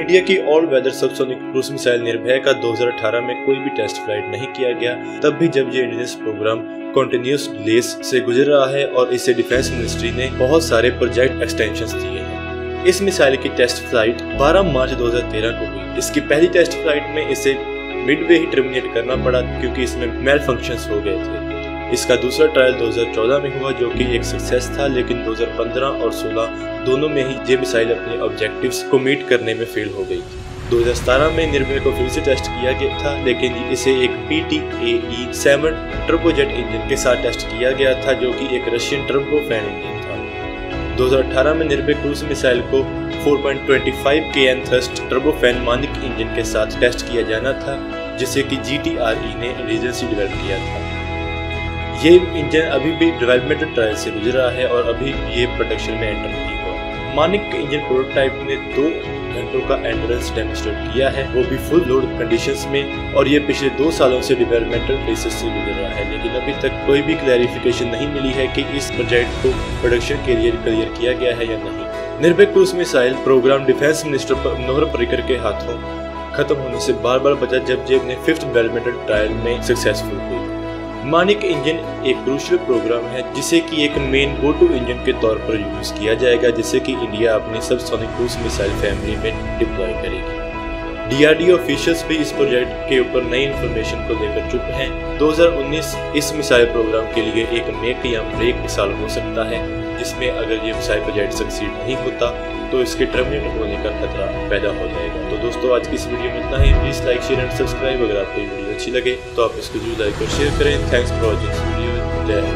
India की all weather subsonic cruise missile Nirbhay का 2018 में कोई भी टेस्ट फ्लाइट नहीं किया गया, तब भी जब ये इंडियन प्रोग्राम कंटिन्यूस डिलेज से गुजर रहा है और इसे डिफेंस मिनिस्ट्री ने बहुत सारे प्रोजेक्ट एक्सटेंशंस दिए हैं। इस मिसाइल की टेस्ट फ्लाइट 12 मार्च 2013 को हुई। इसकी पहली टेस्ट फ्लाइट में इसे मिडवे ही टर्मिनेट करना पड़ा क्योंकि इसमें मेल फंक्शंस हो गए थे। इसका दूसरा ट्रायल 2014 में हुआ जो कि एक सक्सेस था, लेकिन 2015 और 16 दोनों में ही ये मिसाइल अपने ऑब्जेक्टिव्स को मीट करने में फेल हो गई थी। 2017 में निर्भय को फिर से टेस्ट किया गया था, लेकिन इसे एक PTAE-7 टर्बोजेट इंजन के साथ टेस्ट किया गया था जो कि एक रशियन टर्बोफैन इंजन था। 2018 में निर्भय क्रूज मिसाइल को 4.25 kN thrust turbofan Manik engine के साथ टेस्ट किया जाना था, जिसे कि GTRE ने रीजेंसी डेवलप किया था। ये इंजन अभी भी डेवलपमेंटल ट्रायल से गुजर रहा है और अभी ये प्रोडक्शन में एंटर नहीं हुआ। मानिक इंजन प्रोटोटाइप ने 2 घंटों का एंड्योरेंस डेमोन्स्ट्रेट किया है, वो भी फुल लोड कंडीशंस में, और ये पिछले 2 सालों से डेवलपमेंटल प्रोसेस से गुजर रहा है, लेकिन अभी तक कोई भी क्लैरिफिकेशन नहीं मिली है कि इस प्रोजेक्ट को प्रोडक्शन के लिए क्लियर किया गया है या नहीं। Nirbhay cruise missile programme defence minister Manohar Parrikar के हाथों खत्म होने से बार बचा जब ये अपने 5th डेवलपमेंटल ट्रायल में सक्सेसफुल हुई। मानिक इंजन एक क्रूशियल प्रोग्राम है जिसे कि एक मेन गो टू इंजन के तौर पर यूज किया जाएगा, जिसे कि इंडिया अपनी सबसोनिक क्रूज मिसाइल फैमिली में डिप्लॉय करेगी। DRDO ऑफिशियल्स भी इस प्रोजेक्ट के ऊपर नई इन्फॉर्मेशन को लेकर चुप हैं। 2019 इस मिसाइल प्रोग्राम के लिए एक मेक या ब्रेक साल हो सकता है, जिसमें अगर ये मिसाइल प्रोजेक्ट सक्सीड नहीं होता तो इसके टर्मिनेट होने का खतरा पैदा हो जाएगा। तो दोस्तों, आज की इस वीडियो में इतना ही। Please like, share and subscribe. अगर आपको ये वीडियो अच्छी लगे तो आप इसको जरूर लाइक और शेयर करें। Thanks for watching this video. जय हिंद।